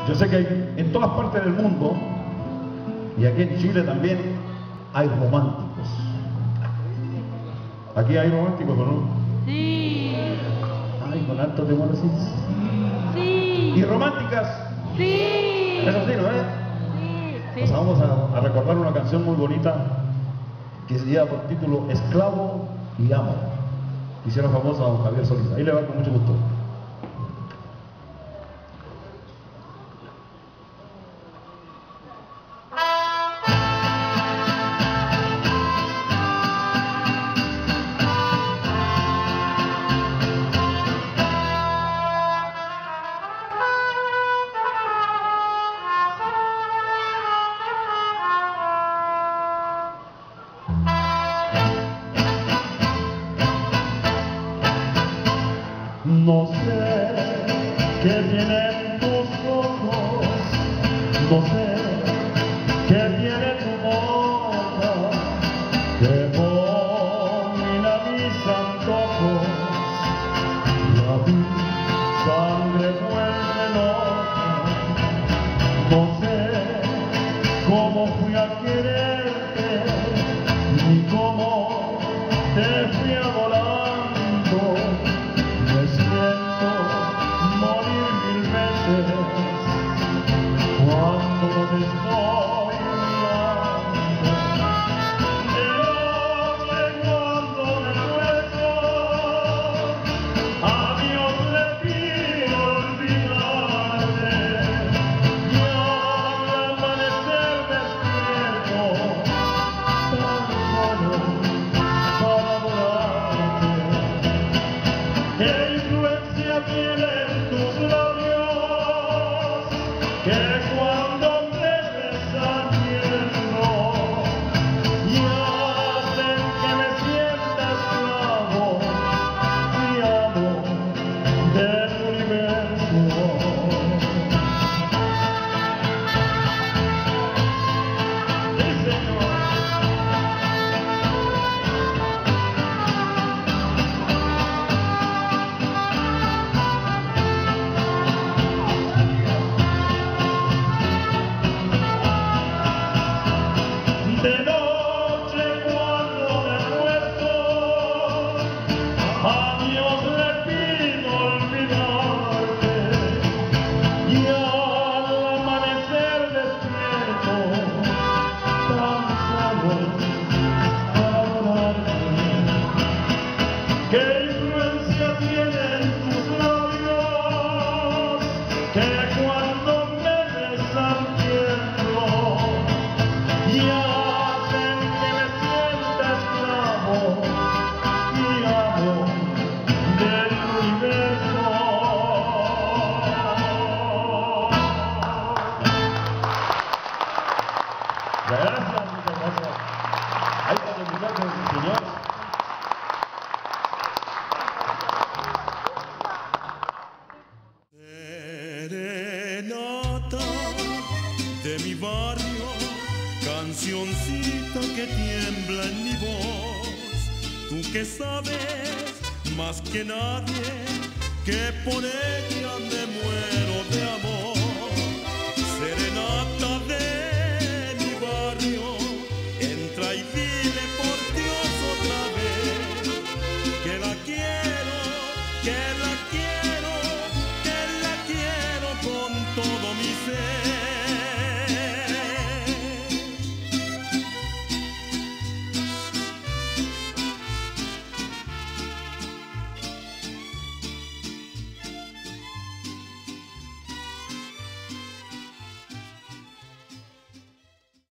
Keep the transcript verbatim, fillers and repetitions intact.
Yo sé que hay, en todas partes del mundo, y aquí en Chile también, hay románticos. Aquí hay románticos, ¿no? Sí. Ay, con alto temor así. Sí. ¿Y románticas? Sí. Eso sí, ¿no es? Sí. Sí. Pues vamos a, a recordar una canción muy bonita que se lleva por título Esclavo y Amo. Hicieron famoso a don Javier Solís. Ahí le va con mucho gusto. No sé qué tienen tus ojos, no sé qué tiene tu boca, que domina mis antojos, la mi sangre vuelve loca. No sé cómo fui a quererte, ni cómo te fui adorando. Me siento morir mil veces cuando no te estoy mirando. De noche cuando me acuesto, a Dios le pido olvidarte, y al amanecer despierto, tan solo para adorarte. ¿Qué influencia tienen tus labios que cuando me besan tierno y hacen que me sienta esclavo y amo del universo? Sí, señor. De noche cuando me acuesto, a Dios le pido olvidarte, y al amanecer despierto, tan solo para adorarte. ¿Qué influencia tienen tus labios que cuando me besan tiemblo y hacen que me sienta esclavo y amo del universo? Gracias, muchas gracias. Ahí está el muchacho, señor. Serenata de mi barrio, cancioncita que tiembla en mi voz, tú que sabes más que nadie que por ella me muero de amor.